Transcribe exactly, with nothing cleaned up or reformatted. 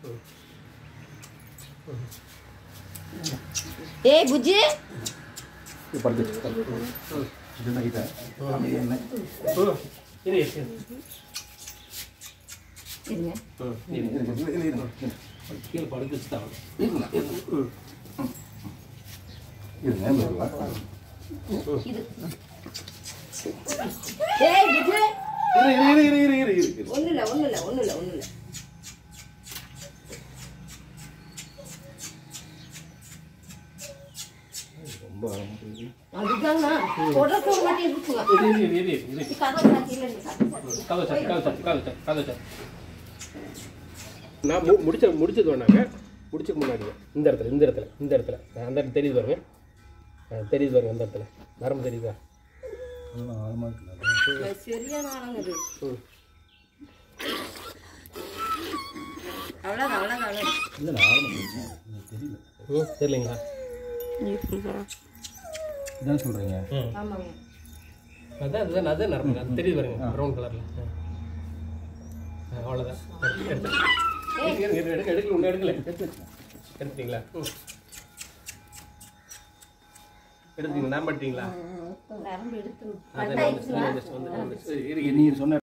ஏய் புஜ்ஜி இது படுத்து இது நைட்டா அது என்ன இரு இரு இருங்க இரு இரு கீழே படுத்து வச்சுட்டாங்க இது நேர்ல இது ஏய் புஜ்ஜி இரு இரு இரு இரு இரு ஒண்ணு இல்ல ஒண்ணு இல்ல ஒண்ணு இல்ல ஒண்ணு இல்ல ரொம்ப ஆழமா போகுது அதுதாங்க போடுறப்ப மட்டும் இருக்குங்க இரு இரு இரு இரு கதவு சாத்தியில இருக்கு கதவு சாத்தி கதவு சாத்தி கதவு சாத்தி கதவு சாத்தி நான் மு முடிச்ச முடிச்சது வேணாங்க முடிச்சுக்கு முன்னாடி இந்த இடத்துல இந்த இடத்துல இந்த இடத்துல அந்த இடத்துல தெரியுது பாருங்க தெரியுது பாருங்க அந்த இடத்துல நரம்பு தெரியுதா ஆழமா இருக்கு சரியான ஆழங்க இது அவ்வளவுதான் அவ்வளவுதான் அவ்வளவுதான் இல்ல ஆழமா இருக்கு தெரியல ம் தெரியலங்களா இதான் சொல்றீங்க ஆமாங்க அதான் அதுதான் அதான் நரம்பு அது தெரியுது பாருங்க ப்ரௌன் கலர்ல அவ்வளோதான் எடுத்து எடுக்க எடுக்கல ஒன்றும் எடுக்கல எடுத்தீங்களா எடுத்தீங்களா நான் பண்ணிட்டீங்களா நரம்பு எடுத்து அதான் வந்து வந்து நீங்க சொன்ன